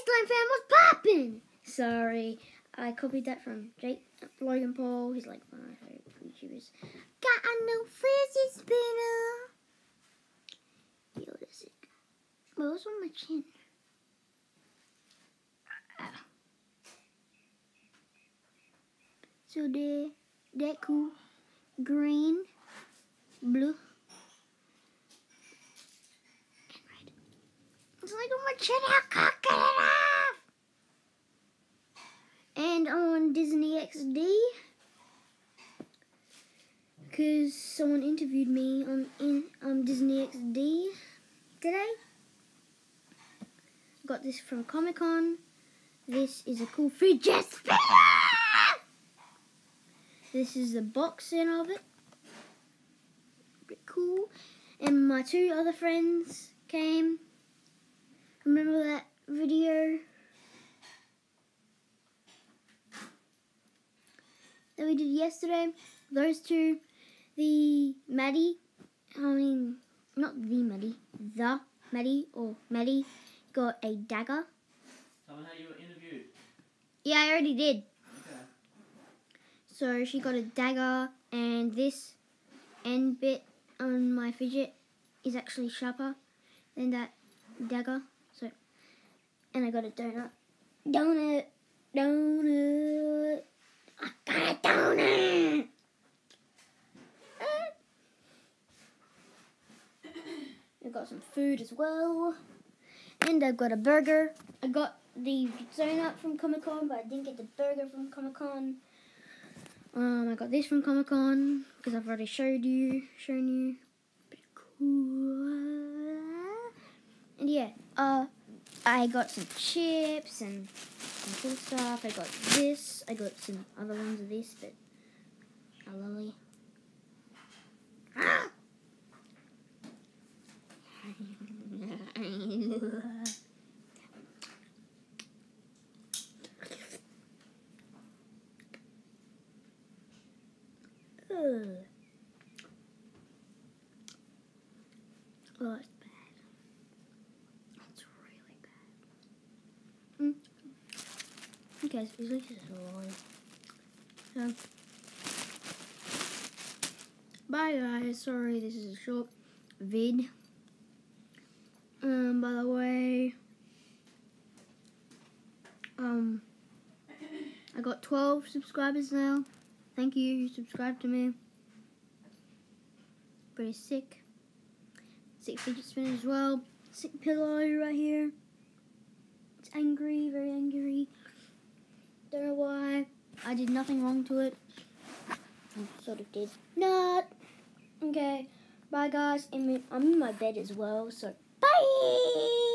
Wasteland fam, what's poppin'? Sorry, I copied that from Logan Paul. He's like one of my favorite YouTubers. Got a new frizzy spinner. Yo, that's it. Well, what's on my chin? So that cool. Green, blue, and red. It's like on my chin, I'll cock it off. And on Disney XD, because someone interviewed me on Disney XD today. Got this from Comic Con. This is a cool fidget spinner. This is the box in of it. Pretty cool. And my two other friends came. Remember that video that we did yesterday? Those two, the Maddie got a dagger. Tell me how you were interviewed. Yeah, I already did. Okay. So she got a dagger, and this end bit on my fidget is actually sharper than that dagger. So, and I got a donut. Donut. I got a donut. I got some food as well. And I've got a burger. I got the donut from Comic Con, but I didn't get the burger from Comic Con. I got this from Comic Con because I've already shown you. Pretty cool. And yeah, I got some chips and some cool stuff. I got this. I got some other ones of this, but a lolly. Oh, it's bad. It's really bad. Okay, so at least it's a lolly. So, bye guys. Sorry, this is a short vid. By the way, I got 12 subscribers now. Thank you, you subscribed to me. Pretty sick. Sick fidget spinner as well. Sick pillow right here. It's angry, very angry. Don't know why. I did nothing wrong to it. I sort of did. Not. Okay. Bye guys. I'm in my bed as well, so bye!